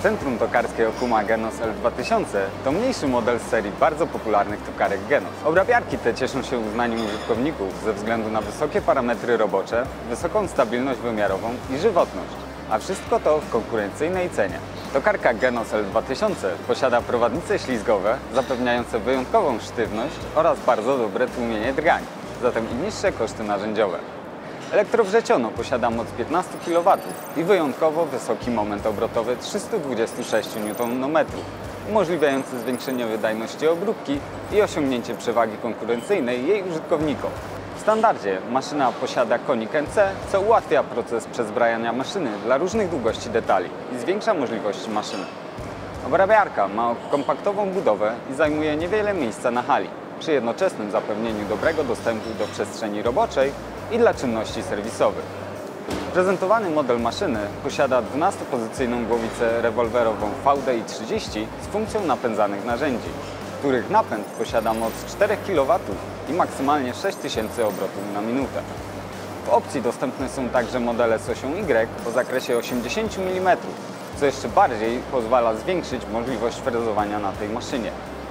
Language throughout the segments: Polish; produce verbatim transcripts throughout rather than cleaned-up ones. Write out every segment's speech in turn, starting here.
Centrum tokarskie Okuma Genos L dwa tysiące to mniejszy model z serii bardzo popularnych tokarek Genos. Obrabiarki te cieszą się uznaniem użytkowników ze względu na wysokie parametry robocze, wysoką stabilność wymiarową i żywotność, a wszystko to w konkurencyjnej cenie. Tokarka Genos L dwa tysiące posiada prowadnice ślizgowe zapewniające wyjątkową sztywność oraz bardzo dobre tłumienie drgań, zatem i niższe koszty narzędziowe. Elektrowrzeciono posiada moc piętnaście kilowatów i wyjątkowo wysoki moment obrotowy trzysta dwadzieścia sześć niutonmetrów, umożliwiający zwiększenie wydajności obróbki i osiągnięcie przewagi konkurencyjnej jej użytkownikom. W standardzie maszyna posiada konik N C, co ułatwia proces przezbrajania maszyny dla różnych długości detali i zwiększa możliwości maszyny. Obrabiarka ma kompaktową budowę i zajmuje niewiele miejsca na hali, przy jednoczesnym zapewnieniu dobrego dostępu do przestrzeni roboczej i dla czynności serwisowych. Prezentowany model maszyny posiada dwunastopozycyjną głowicę rewolwerową V D I trzydzieści z funkcją napędzanych narzędzi, których napęd posiada moc cztery kilowatów i maksymalnie sześć tysięcy obrotów na minutę. W opcji dostępne są także modele z osią Y o zakresie osiemdziesiąt milimetrów, co jeszcze bardziej pozwala zwiększyć możliwość frezowania na tej maszynie.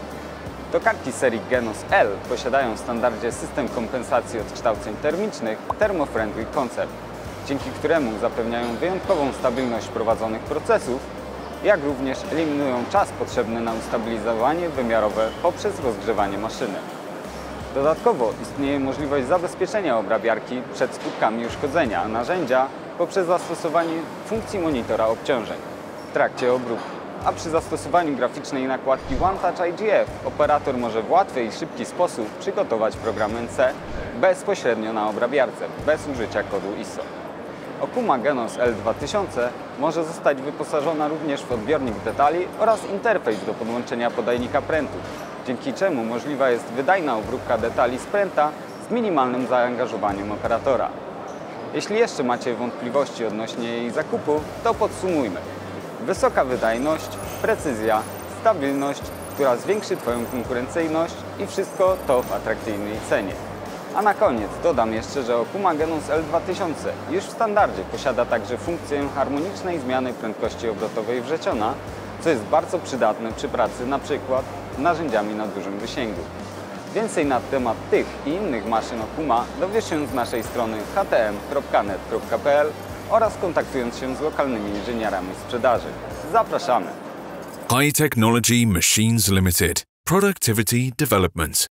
Tokarki serii Genos L posiadają w standardzie system kompensacji odkształceń termicznych Thermo-Friendly Concept, dzięki któremu zapewniają wyjątkową stabilność prowadzonych procesów, jak również eliminują czas potrzebny na ustabilizowanie wymiarowe poprzez rozgrzewanie maszyny. Dodatkowo istnieje możliwość zabezpieczenia obrabiarki przed skutkami uszkodzenia narzędzia poprzez zastosowanie funkcji monitora obciążeń w trakcie obróbki. A przy zastosowaniu graficznej nakładki One Touch I G F operator może w łatwy i szybki sposób przygotować program N C bezpośrednio na obrabiarce, bez użycia kodu I S O. Okuma Genos L dwa tysiące może zostać wyposażona również w odbiornik detali oraz interfejs do podłączenia podajnika prętów, dzięki czemu możliwa jest wydajna obróbka detali z pręta z minimalnym zaangażowaniem operatora. Jeśli jeszcze macie wątpliwości odnośnie jej zakupu, to podsumujmy. Wysoka wydajność, precyzja, stabilność, która zwiększy Twoją konkurencyjność i wszystko to w atrakcyjnej cenie. A na koniec dodam jeszcze, że Okuma Genos L dwa tysiące już w standardzie posiada także funkcję harmonicznej zmiany prędkości obrotowej wrzeciona, co jest bardzo przydatne przy pracy np. narzędziami na dużym wysięgu. Więcej na temat tych i innych maszyn Okuma dowiesz się z naszej strony h t m kropka net kropka p l oraz kontaktując się z lokalnymi inżynierami sprzedaży. Zapraszamy! High Technology Machines Limited. Productivity Development.